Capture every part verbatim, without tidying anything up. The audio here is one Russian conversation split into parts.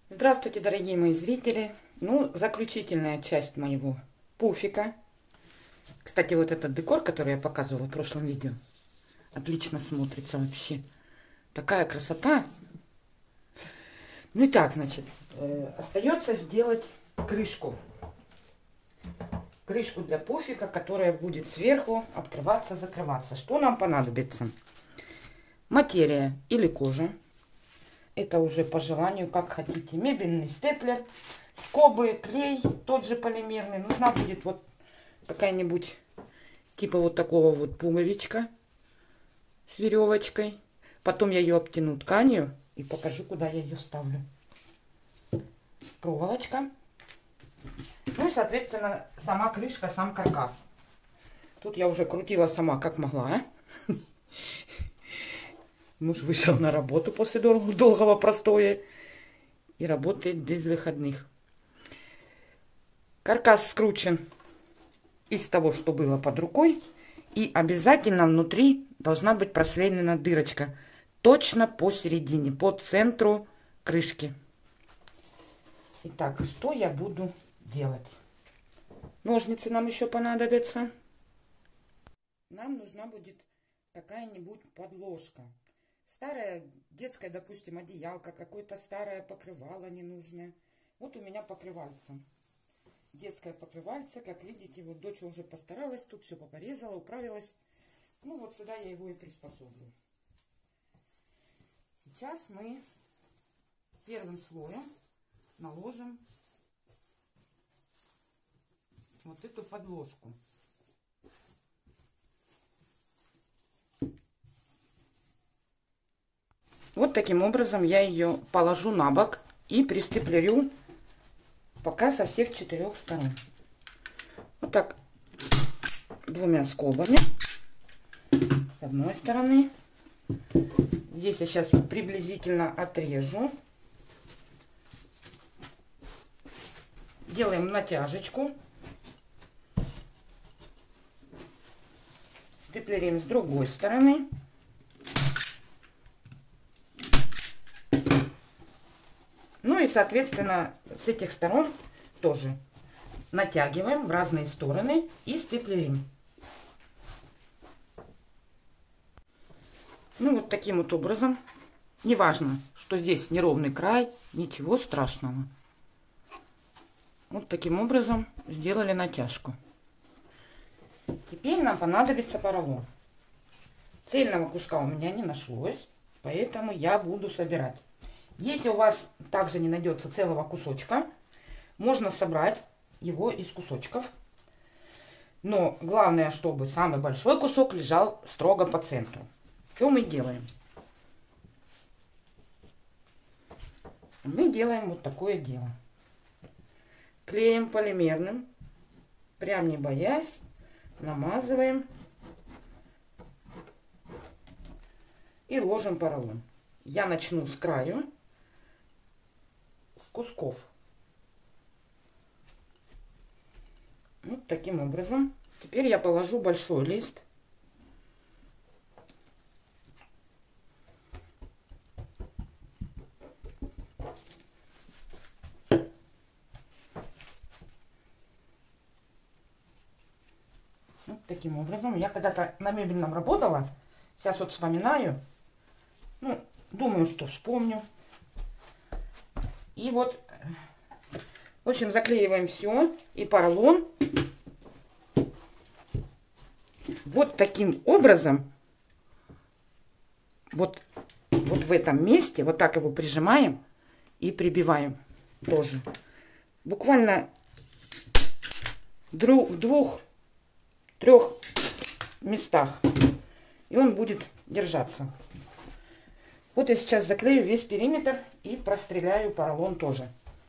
Здравствуйте, дорогие мои зрители. Ну, заключительная часть моего пуфика. Кстати, вот этот декор, который я показывала в прошлом видео, отлично смотрится вообще. Такая красота. Ну и так, значит, э, остается сделать крышку. Крышку для пуфика, которая будет сверху открываться, закрываться. Что нам понадобится? Материя или кожа. Это уже по желанию, как хотите. Мебельный степлер, скобы, клей, тот же полимерный. Нужна будет вот какая-нибудь, типа вот такого вот пуговичка с веревочкой. Потом я ее обтяну тканью и покажу, куда я ее ставлю. Проволочка. Ну и, соответственно, сама крышка, сам каркас. Тут я уже крутила сама, как могла. Муж вышел на работу после дол долгого простоя и работает без выходных. Каркас скручен из того, что было под рукой. И обязательно внутри должна быть просверлена дырочка. Точно посередине, по центру крышки. Итак, что я буду делать? Ножницы нам еще понадобятся. Нам нужна будет какая-нибудь подложка. Старая детская, допустим, одеялка, какое-то старое покрывало ненужное. Вот у меня покрывальце. Детское покрывальце, как видите, вот дочь уже постаралась, тут все попорезала, управилась. Ну вот сюда я его и приспособлю. Сейчас мы первым слоем наложим вот эту подложку. Вот таким образом я ее положу на бок и пристеплю пока со всех четырех сторон. Вот так двумя скобами с одной стороны. Здесь я сейчас приблизительно отрежу. Делаем натяжечку. Степлерим с другой стороны. Ну и, соответственно, с этих сторон тоже натягиваем в разные стороны и степлерим. Ну, вот таким вот образом. Неважно, что здесь неровный край, ничего страшного. Вот таким образом сделали натяжку. Теперь нам понадобится поролон. Цельного куска у меня не нашлось, поэтому я буду собирать. Если у вас также не найдется целого кусочка, можно собрать его из кусочков. Но главное, чтобы самый большой кусок лежал строго по центру. Что мы делаем? Мы делаем вот такое дело. Клеем полимерным, прям не боясь, намазываем и ложим поролон. Я начну с краю. С кусков. Вот таким образом. Теперь я положу большой лист. Вот таким образом. Я когда-то на мебельном работала. Сейчас вот вспоминаю. Ну, думаю, что вспомню. И вот, в общем, заклеиваем все. И поролон вот таким образом, вот, вот в этом месте, вот так его прижимаем и прибиваем тоже. Буквально в двух-трех местах. И он будет держаться. Вот я сейчас заклею весь периметр и простреляю поролон тоже.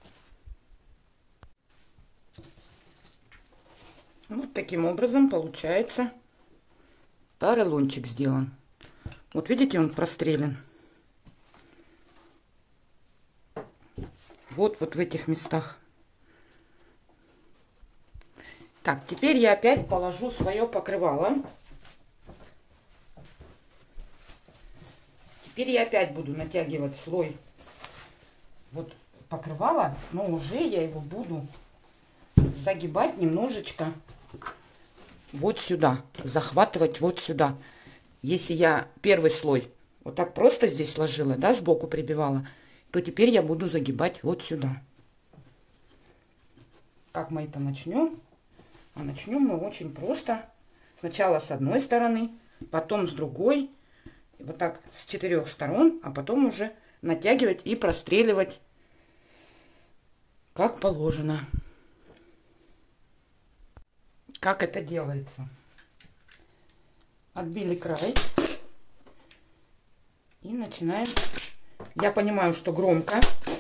Вот таким образом получается поролончик сделан. Вот видите, он прострелен. Вот, вот в этих местах. Так, теперь я опять положу свое покрывало. Теперь я опять буду натягивать слой вот покрывало, но уже я его буду загибать немножечко вот сюда, захватывать вот сюда. Если я первый слой вот так просто здесь ложила, да, сбоку прибивала, то теперь я буду загибать вот сюда. Как мы это начнем? А начнем мы очень просто. Сначала с одной стороны, потом с другой. Вот так с четырех сторон, а потом уже натягивать и простреливать как положено. Как это делается? Отбили край и начинаем. Я понимаю, что громко,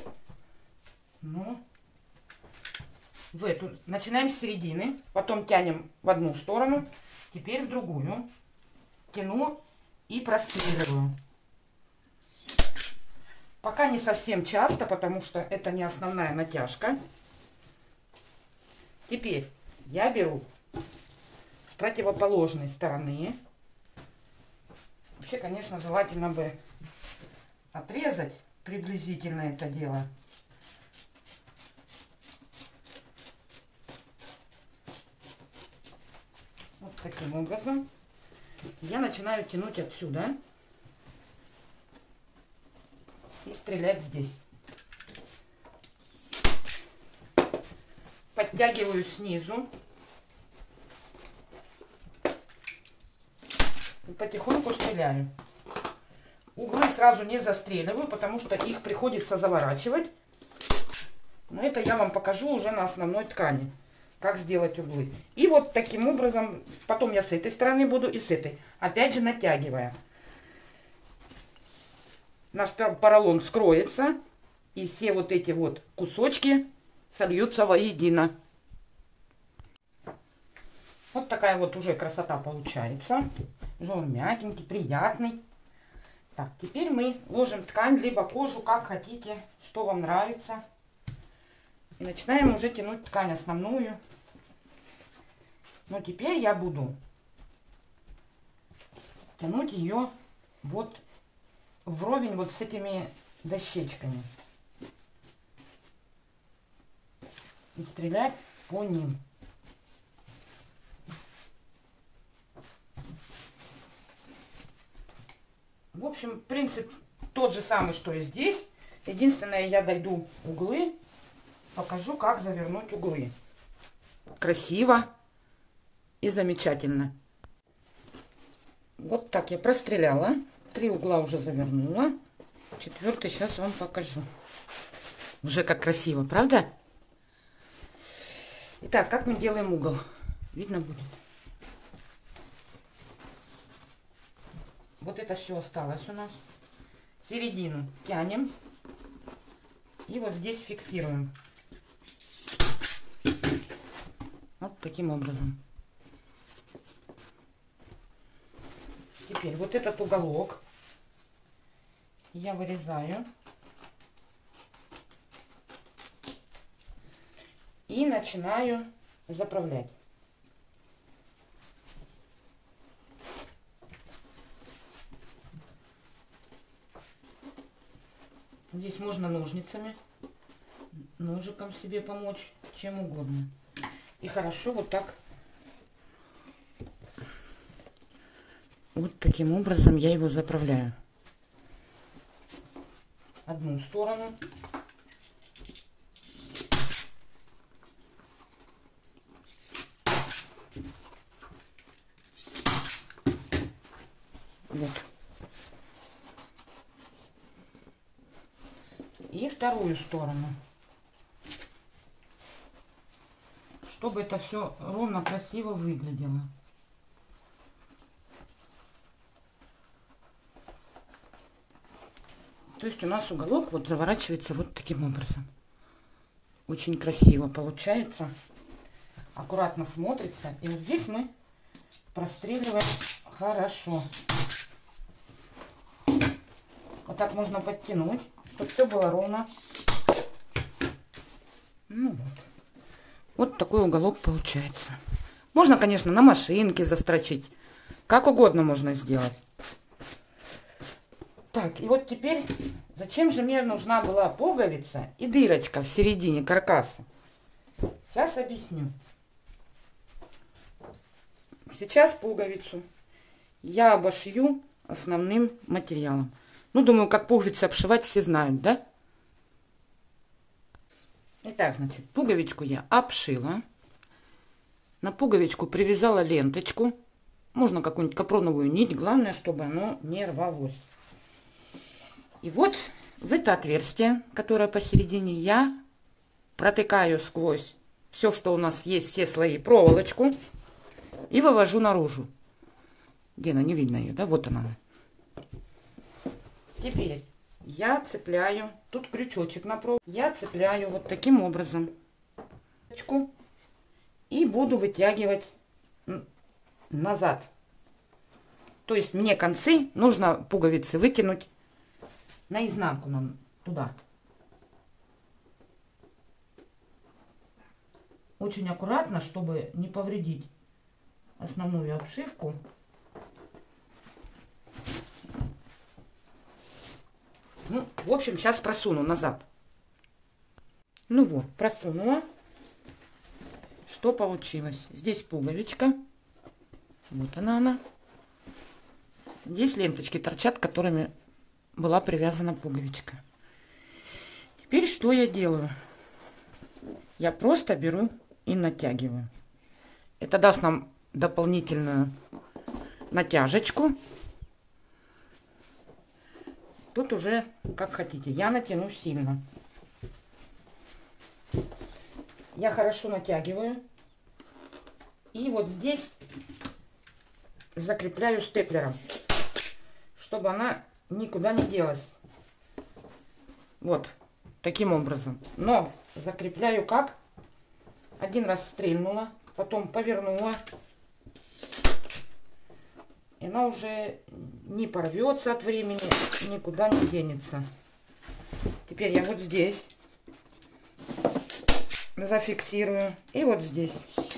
но в эту начинаем с середины, потом тянем в одну сторону, теперь в другую, тяну и простреливаю. Пока не совсем часто, потому что это не основная натяжка. Теперь я беру с противоположной стороны. Вообще, конечно, желательно бы отрезать приблизительно это дело. Вот таким образом. Я начинаю тянуть отсюда и стрелять здесь. Подтягиваю снизу и потихоньку стреляю. Углы сразу не застреливаю, потому что их приходится заворачивать. Но это я вам покажу уже на основной ткани, как сделать углы. И вот таким образом, потом я с этой стороны буду и с этой. Опять же натягивая. Наш поролон скроется, и все вот эти вот кусочки сольются воедино. Вот такая вот уже красота получается. Уже он мягенький, приятный. Так, теперь мы ложим ткань, либо кожу, как хотите, что вам нравится. И начинаем уже тянуть ткань основную. Но теперь я буду тянуть ее вот вровень вот с этими дощечками. И стрелять по ним. В общем, принцип тот же самый, что и здесь. Единственное, я дойду углы, покажу, как завернуть углы. Красиво и замечательно. Вот так я простреляла. Три угла уже завернула. Четвертый сейчас вам покажу. Уже как красиво, правда? Итак, как мы делаем угол? Видно будет. Вот это все осталось у нас. Середину тянем. И вот здесь фиксируем. Вот таким образом. Теперь вот этот уголок я вырезаю. И начинаю заправлять. Здесь можно ножницами, ножиком себе помочь, чем угодно. И хорошо вот так. Вот таким образом я его заправляю. Одну сторону. Вот. И вторую сторону. Чтобы это все ровно, красиво выглядело. То есть у нас уголок вот заворачивается вот таким образом. Очень красиво получается. Аккуратно смотрится. И вот здесь мы простреливаем хорошо. Вот так можно подтянуть, чтобы все было ровно. Ну вот. Вот такой уголок получается. Можно, конечно, на машинке застрочить. Как угодно можно сделать. Так, и вот теперь, зачем же мне нужна была пуговица и дырочка в середине каркаса? Сейчас объясню. Сейчас пуговицу я обошью основным материалом. Ну, думаю, как пуговицы обшивать все знают, да? Итак, значит, пуговичку я обшила. На пуговичку привязала ленточку. Можно какую-нибудь капроновую нить. Главное, чтобы оно не рвалось. И вот в это отверстие, которое посередине, я протыкаю сквозь все, что у нас есть, все слои, проволочку. И вывожу наружу. Где она? Не видно ее, да? Вот она. Теперь я цепляю, тут крючочек на проволоку, я цепляю вот таким образом и буду вытягивать назад. То есть мне концы нужно пуговицы вытянуть наизнанку, туда. Очень аккуратно, чтобы не повредить основную обшивку. Ну, в общем, сейчас просуну назад. Ну вот, просунула. Что получилось? Здесь пуговичка. Вот она, она. Здесь ленточки торчат, которыми была привязана пуговичка. Теперь что я делаю? Я просто беру и натягиваю. Это даст нам дополнительную натяжечку. Тут уже как хотите. Я натяну сильно. Я хорошо натягиваю. И вот здесь закрепляю степлером, чтобы она никуда не делась. Вот таким образом. Но закрепляю как? Один раз стрельнула, потом повернула. И она уже не порвется от времени, никуда не денется. Теперь я вот здесь зафиксирую. И вот здесь.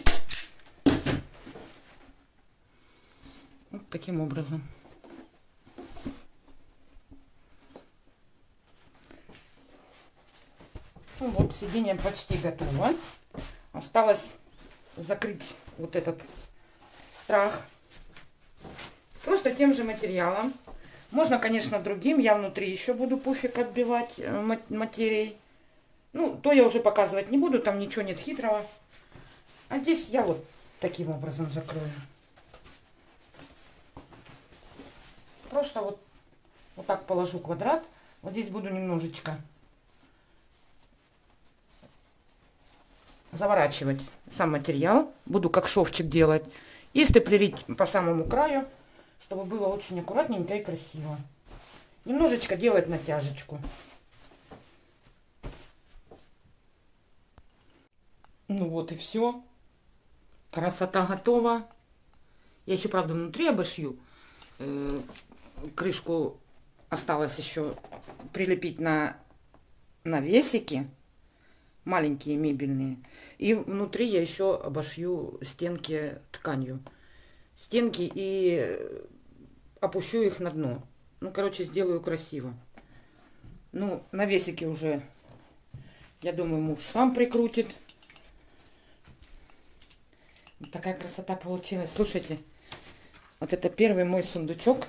Вот таким образом. Ну вот, сиденье почти готово. Осталось закрыть вот этот страх. Просто тем же материалом. Можно, конечно, другим. Я внутри еще буду пуфик отбивать материей. Ну, то я уже показывать не буду. Там ничего нет хитрого. А здесь я вот таким образом закрою. Просто вот, вот так положу квадрат. Вот здесь буду немножечко заворачивать сам материал. Буду как шовчик делать. И степлерить по самому краю, чтобы было очень аккуратненько и красиво. Немножечко делать натяжечку. Ну вот и все. Красота готова. Я еще, правда, внутри обошью. Э, крышку осталось еще прилепить на навесики. Маленькие мебельные. И внутри я еще обошью стенки тканью. Стенки и опущу их на дно. Ну, короче, сделаю красиво. Ну, навесики уже, я думаю, муж сам прикрутит. Вот такая красота получилась. Слушайте, вот это первый мой сундучок.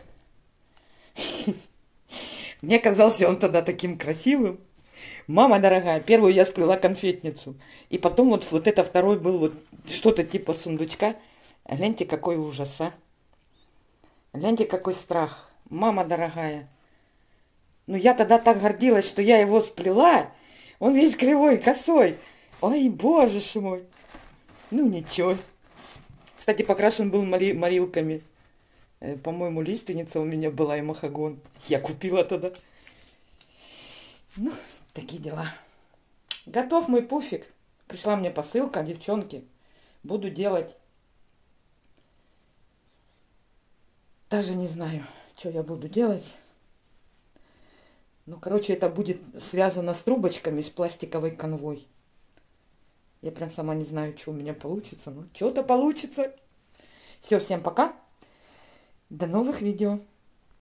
Мне казался он тогда таким красивым. Мама дорогая, первую я сплела конфетницу. И потом вот, вот это второй был вот что-то типа сундучка. Гляньте, какой ужас, а. Гляньте, какой страх. Мама дорогая. Ну, я тогда так гордилась, что я его сплела. Он весь кривой, косой. Ой, боже ж мой. Ну, ничего. Кстати, покрашен был мори морилками. По-моему, лиственница у меня была и махагон. Я купила тогда. Ну, такие дела. Готов мой пуфик. Пришла мне посылка, девчонки. Буду делать. Даже не знаю, что я буду делать. Ну, короче, это будет связано с трубочками, с пластиковой канвой. Я прям сама не знаю, что у меня получится. Но что-то получится. Все, всем пока. До новых видео.